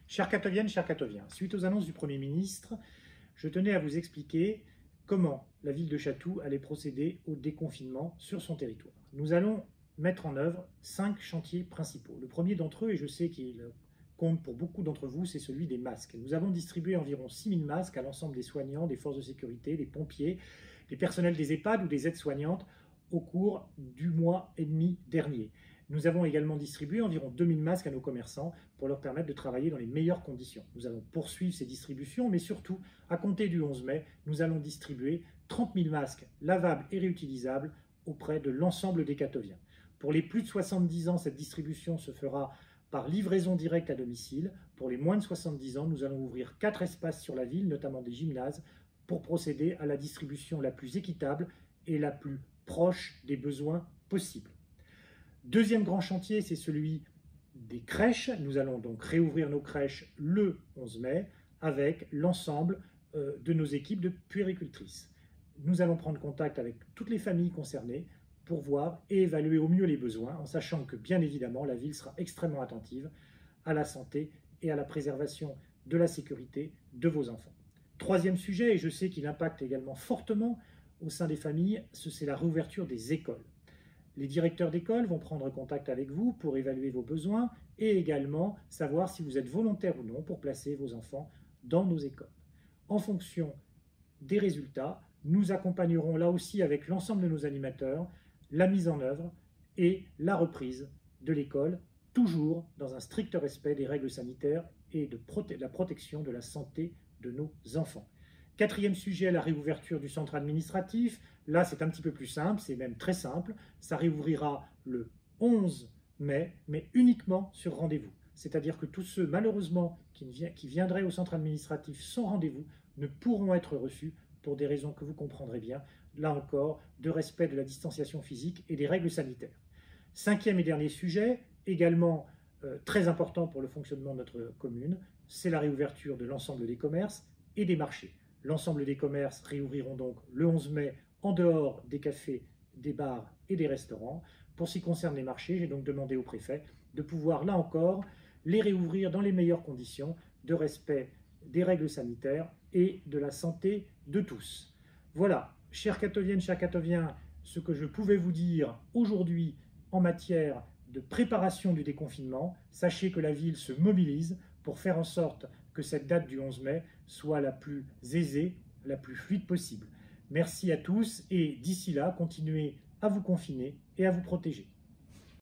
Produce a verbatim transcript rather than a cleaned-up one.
Chers Catoviennes, chers Catoviens, suite aux annonces du Premier ministre, je tenais à vous expliquer comment la ville de Chatou allait procéder au déconfinement sur son territoire. Nous allons mettre en œuvre cinq chantiers principaux. Le premier d'entre eux, et je sais qu'il compte pour beaucoup d'entre vous, c'est celui des masques. Nous avons distribué environ six mille masques à l'ensemble des soignants, des forces de sécurité, des pompiers, des personnels des EHPAD ou des aides-soignantes au cours du mois et demi dernier. Nous avons également distribué environ deux mille masques à nos commerçants pour leur permettre de travailler dans les meilleures conditions. Nous allons poursuivre ces distributions, mais surtout, à compter du onze mai, nous allons distribuer trente mille masques lavables et réutilisables auprès de l'ensemble des Catoviens. Pour les plus de soixante-dix ans, cette distribution se fera par livraison directe à domicile. Pour les moins de soixante-dix ans, nous allons ouvrir quatre espaces sur la ville, notamment des gymnases, pour procéder à la distribution la plus équitable et la plus proche des besoins possibles. Deuxième grand chantier, c'est celui des crèches. Nous allons donc réouvrir nos crèches le onze mai avec l'ensemble euh, de nos équipes de puéricultrices. Nous allons prendre contact avec toutes les familles concernées pour voir et évaluer au mieux les besoins, en sachant que bien évidemment la ville sera extrêmement attentive à la santé et à la préservation de la sécurité de vos enfants. Troisième sujet, et je sais qu'il impacte également fortement au sein des familles, c'est la réouverture des écoles. Les directeurs d'école vont prendre contact avec vous pour évaluer vos besoins et également savoir si vous êtes volontaire ou non pour placer vos enfants dans nos écoles. En fonction des résultats, nous accompagnerons là aussi avec l'ensemble de nos animateurs la mise en œuvre et la reprise de l'école, toujours dans un strict respect des règles sanitaires et de proté- la protection de la santé de nos enfants. Quatrième sujet, la réouverture du centre administratif. Là, c'est un petit peu plus simple, c'est même très simple. Ça réouvrira le onze mai, mais uniquement sur rendez-vous. C'est-à-dire que tous ceux, malheureusement, qui, vi- qui viendraient au centre administratif sans rendez-vous ne pourront être reçus pour des raisons que vous comprendrez bien, là encore, de respect de la distanciation physique et des règles sanitaires. Cinquième et dernier sujet, également euh, très important pour le fonctionnement de notre commune, c'est la réouverture de l'ensemble des commerces et des marchés. L'ensemble des commerces réouvriront donc le onze mai en dehors des cafés, des bars et des restaurants. Pour ce qui concerne les marchés, j'ai donc demandé au préfet de pouvoir, là encore, les réouvrir dans les meilleures conditions de respect des règles sanitaires et de la santé de tous. Voilà, chers Catoviennes, chers Catoviens, ce que je pouvais vous dire aujourd'hui en matière de préparation du déconfinement. Sachez que la ville se mobilise pour faire en sorte que cette date du onze mai soit la plus aisée, la plus fluide possible. Merci à tous et d'ici là, continuez à vous confiner et à vous protéger.